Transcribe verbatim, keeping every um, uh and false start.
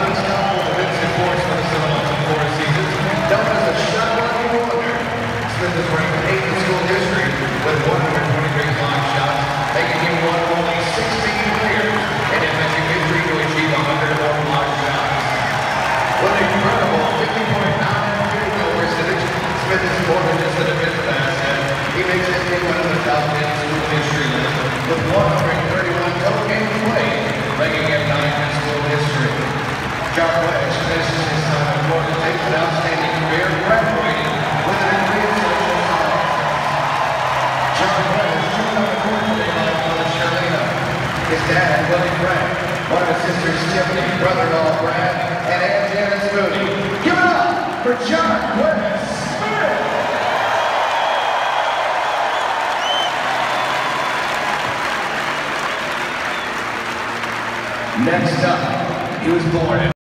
unstoppable defensive force for the Seminoles in four seasons, known as a shot-blocking wonder. Smith is ranked eighth in school history with one hundred twenty-three block shots, making him one of only sixteen players in F S U history to achieve one hundred more block shots. With an incredible fifty point nine field goal percentage, Smith is more than just a defensive asset. He makes his team one of the top ten in school history list with one hundred thirty-one total games played, making him ninth in school history. Jarquez finishes his time at Florida State with an outstanding career, graduating with an degree in social science. Jarquez took on the court today by Coach Charlena. His dad, Willie Brad, one of his sisters, Tiffany, brother-in-law Brad, and Aunt Janice Moody. Give it up for Jarquez Smith! Next up, he was born in